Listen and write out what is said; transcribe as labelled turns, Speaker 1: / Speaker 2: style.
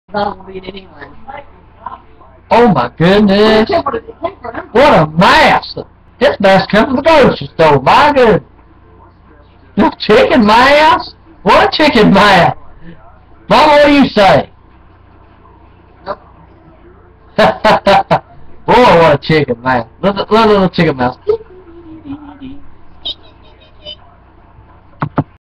Speaker 1: That'll be it anyway.
Speaker 2: Oh my goodness. What a mess. This mess comes from the grocery store. My goodness. This chicken mass? What a chicken mass. Mama, what do you say?
Speaker 1: Nope.
Speaker 2: Boy, what a chicken mass. Little chicken mouse.